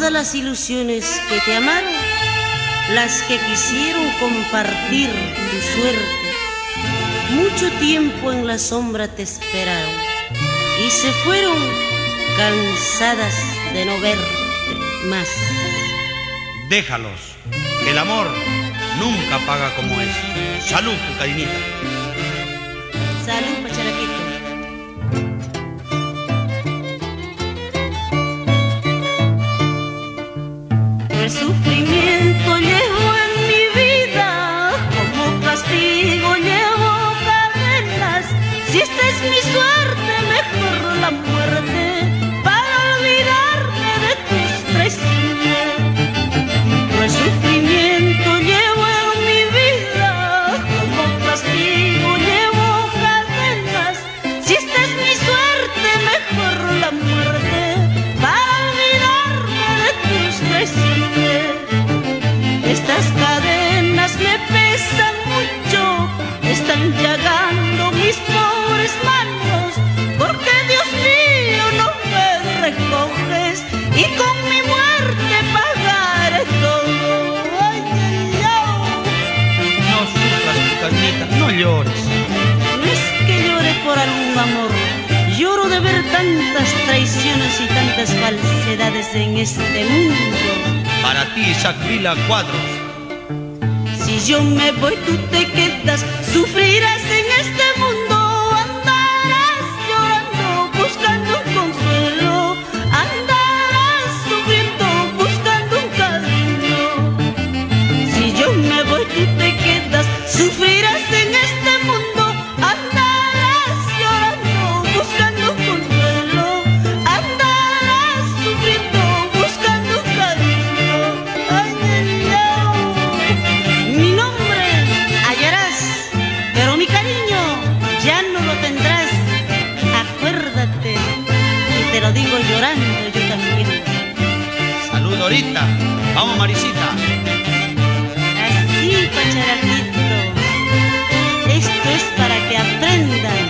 todas las ilusiones que te amaron, las que quisieron compartir tu suerte, mucho tiempo en la sombra te esperaron y se fueron cansadas de no verte más. Déjalos, que el amor nunca paga como es. Salud, Cainita. Salud, Pacharaquito. El sufrimiento llevo en mi vida, como castigo llevo cadenas. Si esta es mi suerte, mejor la muerte para olvidarme de tus traiciones. El sufrimiento llevo en mi vida, como castigo llevo cadenas. Si esta es mi suerte, mejor la muerte para olvidarme de tus traiciones. Estas cadenas me pesan mucho, están llagando mis pobres manos, porque Dios mío no me recoges y con mi muerte pagaré todo. Ay, ay, ay. No sufras, Cainita, no llores. No es que llore por algún amor, lloro de ver tantas traiciones y tantas falsedades en este mundo. Para ti, Isaac Vila Cuadros. Si yo me voy, tú te quedas, sufrirás en este mundo, andarás llorando, buscando un consuelo, andarás sufriendo, buscando un cariño. Si yo me voy, tú te quedas, sufrirás en este mundo, andarás llorando, buscando un consuelo, andarás sufriendo, buscando un cariño. Ay, ay, ay. Mi nombre hallarás, pero mi cariño ya no lo tendrás. Acuérdate, y te lo digo llorando yo también. Salud, Dorita. Vamos, Marisita. Así, Pacharaquito, esto es para que aprendan